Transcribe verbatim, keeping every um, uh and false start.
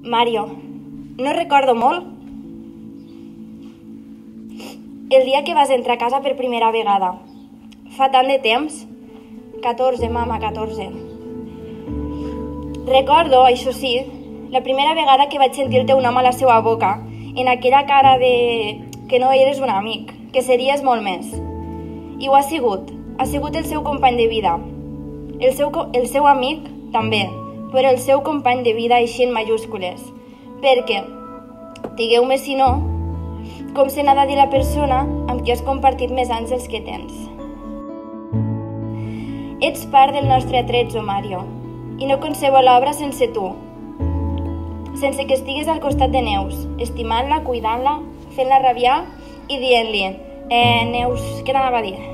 Mario, no recordo molt el dia que vas entrar a casa per primera vegada. Fa tant de temps. catorze, mama, catorze. Recordo, això sí, la primera vegada que vaig sentir el teu nom a la seva boca, en aquella cara de que no eres un amic, que series molt més. I ho ha sigut. Ha sigut el seu company de vida. El seu, el seu amic, també, però el seu company de vida així en majúscules. Perquè, digueu-me si no, com se n'ha de dir la persona amb qui has compartit més anys dels que tens. Ets part del nostre atrezzo, Mario, i no concebo l'obra sense tu. Sense que estigues al costat de Neus, estimant-la, cuidant-la, fent-la rabiar i dient-li eh, Neus, què t'anava a dir?